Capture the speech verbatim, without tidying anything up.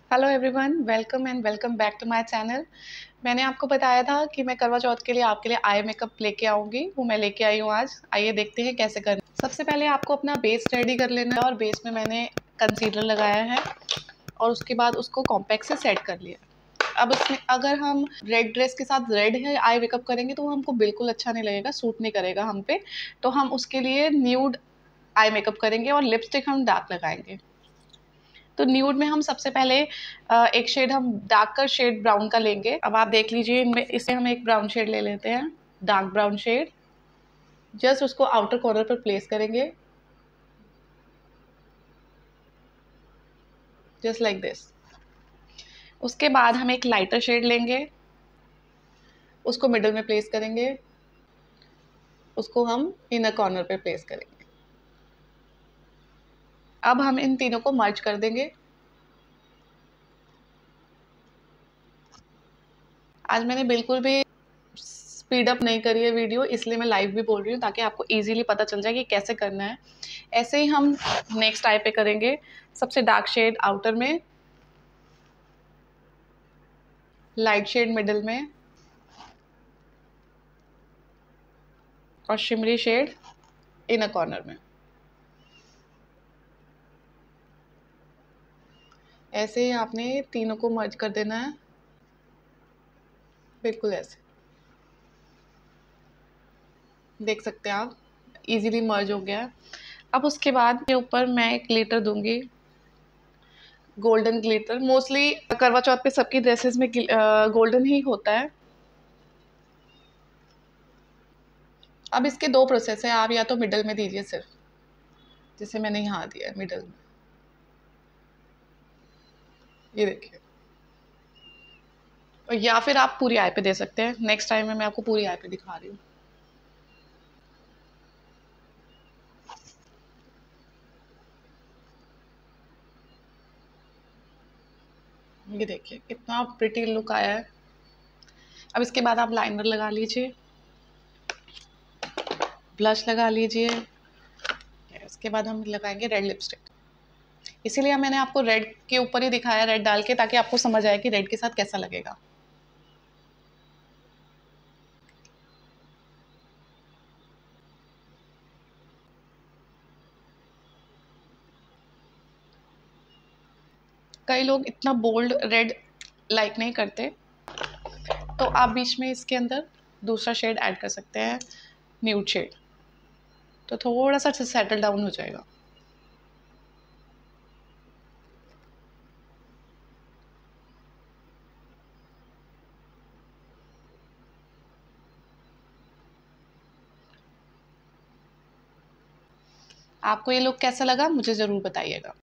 Hello everyone, welcome and welcome back to my channel. मैंने आपको बताया था कि मैं करवा चौथ के लिए आपके लिए आई मेकअप लेके आऊँगी, वो मैं लेके आई हूँ आज। आइए देखते हैं कैसे करना। सबसे पहले आपको अपना बेस रेडी कर लेना है और बेस में मैंने कंसीलर लगाया है और उसके बाद उसको कॉम्पैक्ट से सेट कर लिया। अब उसमें अगर हम रेड ड्रेस के साथ रेड है आई मेकअप करेंगे तो वो हमको बिल्कुल अच्छा नहीं लगेगा, सूट नहीं करेगा हम पे। तो हम उसके लिए न्यूड आई मेकअप करेंगे और लिपस्टिक हम डार्क लगाएंगे। तो न्यूड में हम सबसे पहले एक शेड हम डार्कर शेड ब्राउन का लेंगे। अब आप देख लीजिए, इनमें इसे हम एक ब्राउन शेड ले लेते हैं, डार्क ब्राउन शेड। जस्ट उसको आउटर कॉर्नर पर प्लेस करेंगे, जस्ट लाइक दिस। उसके बाद हम एक लाइटर शेड लेंगे, उसको मिडल में प्लेस करेंगे, उसको हम इनर कॉर्नर पे प्लेस करेंगे। अब हम इन तीनों को मर्ज कर देंगे। आज मैंने बिल्कुल भी स्पीड अप नहीं करी है वीडियो, इसलिए मैं लाइव भी बोल रही हूँ ताकि आपको इजीली पता चल जाए कि कैसे करना है। ऐसे ही हम नेक्स्ट आई पे करेंगे। सबसे डार्क शेड आउटर में, लाइट शेड मिडिल में और शिमरी शेड इनर कॉर्नर में। ऐसे ही आपने तीनों को मर्ज कर देना है, बिल्कुल ऐसे। देख सकते हैं आप, इजीली मर्ज हो गया है। अब उसके बाद के ऊपर मैं एक ग्लिटर दूंगी, गोल्डन ग्लिटर। मोस्टली करवा चौथ पे सबकी ड्रेसेस में गोल्डन ही होता है। अब इसके दो प्रोसेस है, आप या तो मिडल में दीजिए सिर्फ, जैसे मैंने यहाँ दिया है मिडल में, ये देखिए। और या फिर आप पूरी आई पे दे सकते हैं। नेक्स्ट टाइम में मैं आपको पूरी आई पे दिखा रही हूँ। ये देखिए कितना प्रिटी लुक आया है। अब इसके बाद आप लाइनर लगा लीजिए, ब्लश लगा लीजिए। इसके बाद हम लगाएंगे रेड लिपस्टिक। इसीलिए मैंने आपको रेड के ऊपर ही दिखाया, रेड डाल के, ताकि आपको समझ आए कि रेड के साथ कैसा लगेगा। कई लोग इतना बोल्ड रेड लाइक नहीं करते, तो आप बीच में इसके अंदर दूसरा शेड ऐड कर सकते हैं, न्यूड शेड। तो थोड़ा सा सेटल डाउन हो जाएगा। आपको ये लुक कैसा लगा मुझे ज़रूर बताइएगा।